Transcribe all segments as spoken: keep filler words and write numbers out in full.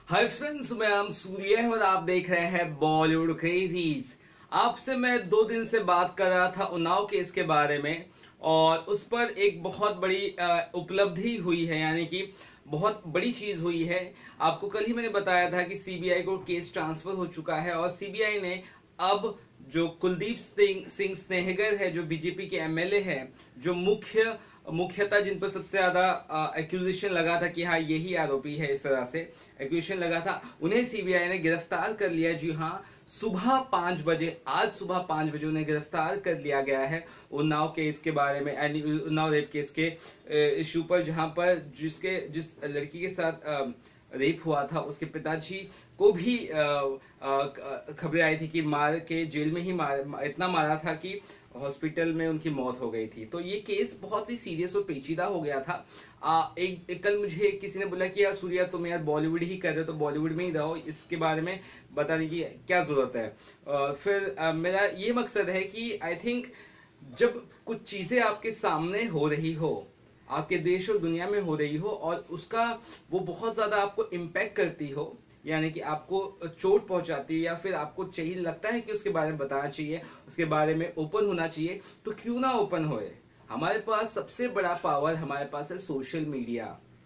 Hi friends, मैं आम सूर्य और आप देख रहे हैं बॉलीवुड क्रेजीज। आपसे मैं दो दिन से बात कर रहा था उन्नाव केस के बारे में और उस पर एक बहुत बड़ी उपलब्धि हुई है, यानी कि बहुत बड़ी चीज हुई है। आपको कल ही मैंने बताया था कि सीबीआई को केस ट्रांसफर हो चुका है और सीबीआई ने अब जो कुलदीप सिंह सिंह स्नेहगर है, जो बीजेपी के एमएलए है, जो मुख्य मुख्यतः जिन पर सबसे ज्यादा एक्यूजेशन लगा था कि हाँ यही आरोपी है, इस तरह से एक्यूजेशन लगा था, उन्हें सीबीआई ने गिरफ्तार कर लिया। जी हाँ, सुबह पांच बजे आज सुबह पांच बजे उन्हें गिरफ्तार कर लिया गया है उन्नाव केस के बारे में, उन्नाव रेप केस के इशू पर, जहां पर जिसके जिस लड़की के साथ रेप हुआ था उसके पिताजी को भी खबरें आई थी कि मार के जेल में ही मार इतना मारा था कि हॉस्पिटल में उनकी मौत हो गई थी। तो ये केस बहुत ही सीरियस और पेचीदा हो गया था। आ, एक, एक कल मुझे किसी ने बोला कि यार सूर्या तुम यार बॉलीवुड ही कर रहे हो तो बॉलीवुड में ही रहो, इसके बारे में बताने की क्या जरूरत है। आ, फिर आ, मेरा ये मकसद है कि आई थिंक जब कुछ चीजें आपके सामने हो रही हो, आपके देश और दुनिया में हो रही हो और उसका वो बहुत ज्यादा आपको इम्पैक्ट करती हो, यानी कि आपको चोट पहुंचाती है या फिर आपको चाहिए लगता है कि उसके बारे में बताना चाहिए, उसके बारे में ओपन होना चाहिए, तो क्यों ना ओपन होए। हमारे पास सबसे बड़ा पावर हमारे पास है social media.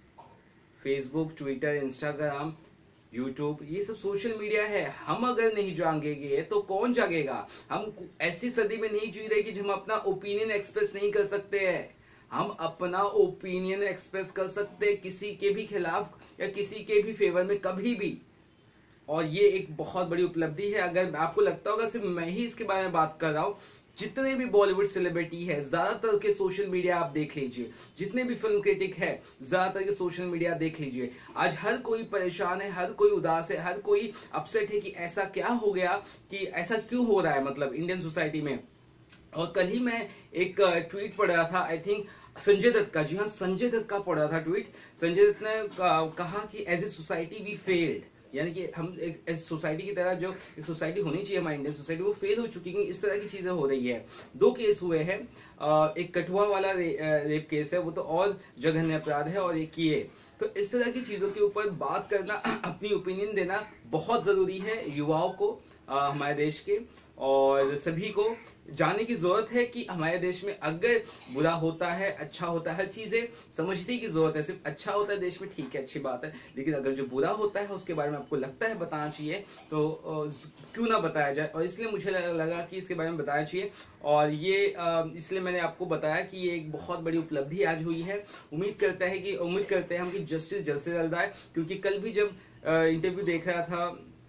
Facebook, Twitter, Instagram, YouTube, ये सब सोशल मीडिया है। हम अगर नहीं जागेंगे तो कौन जागेगा। हम ऐसी सदी में नहीं जी रहे कि हम अपना ओपिनियन एक्सप्रेस नहीं कर सकते हैं। हम अपना ओपिनियन एक्सप्रेस कर सकते किसी के भी खिलाफ या किसी के भी फेवर में कभी भी, और ये एक बहुत बड़ी उपलब्धि है। अगर आपको लगता होगा सिर्फ मैं ही इसके बारे में बात कर रहा हूं, जितने भी बॉलीवुड सेलिब्रिटी है ज्यादातर के सोशल मीडिया आप देख लीजिए, जितने भी फिल्म क्रिटिक है ज्यादातर के सोशल मीडिया देख लीजिए। आज हर कोई परेशान है, हर कोई उदास है, हर कोई अपसेट है कि ऐसा क्या हो गया, कि ऐसा क्यों हो रहा है मतलब इंडियन सोसाइटी में। और कल ही मैं एक ट्वीट पढ़ रहा था, आई थिंक संजय दत्त का, जी हाँ संजय दत्त का पढ़ा था ट्वीट। संजय दत्त ने कहा कि as a society we failed, यानी कि हम एक एज सोसाइटी की तरह जो एक सोसाइटी होनी चाहिए हमारी इंडियन सोसाइटी, वो फेल हो चुकी है। इस तरह की चीजें हो रही है। दो केस हुए हैं, एक कठुआ वाला रे, रेप केस है, वो तो और जघन्य अपराध है, और एक ये। तो इस तरह की चीजों के ऊपर बात करना, अपनी ओपिनियन देना बहुत जरूरी है युवाओं को, आ, हमारे देश के, और सभी को जानने की जरूरत है कि हमारे देश में अगर बुरा होता है, अच्छा होता है, हर चीजें समझने की जरूरत है। सिर्फ अच्छा होता है देश में, ठीक है, अच्छी बात है, लेकिन अगर जो बुरा होता है उसके बारे में आपको लगता है बताना चाहिए तो क्यों ना बताया जाए। और इसलिए मुझे लगा कि इसके बारे में बताना चाहिए, और ये इसलिए मैंने आपको बताया कि ये एक बहुत बड़ी उपलब्धि आज हुई है। उम्मीद करते हैं कि उम्मीद करते हैं हम कि जस्टिस जल्द से जल्द आए, क्योंकि कल भी जब इंटरव्यू देख रहा था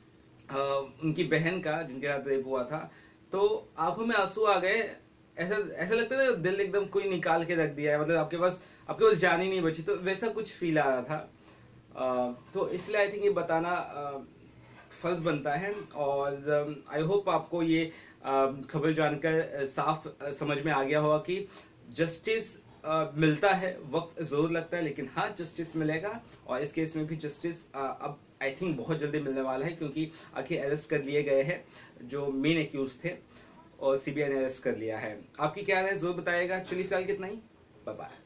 उनकी बहन का जिनके साथ रेप हुआ था, तो आंखों में आंसू आ गए। ऐसा ऐसा लगता है दिल एकदम कोई निकाल के रख दिया है, मतलब आपके पास आपके पास जान ही नहीं बची, तो वैसा कुछ फील आ रहा था। आ, तो इसलिए आई थिंक ये बताना फर्ज बनता है, और आई होप आपको ये खबर जानकर साफ समझ में आ गया होगा कि जस्टिस मिलता है, वक्त जरूर लगता है, लेकिन हाँ जस्टिस मिलेगा। और इस केस में भी जस्टिस अब आई थिंक बहुत जल्दी मिलने वाला है, क्योंकि आखिर अरेस्ट कर लिए गए हैं जो मेन एक्यूज थे और सीबीआई ने अरेस्ट कर लिया है। आपकी क्या राय जरूर बताइएगा। चलिए फिलहाल कितना ही, बाय बाय।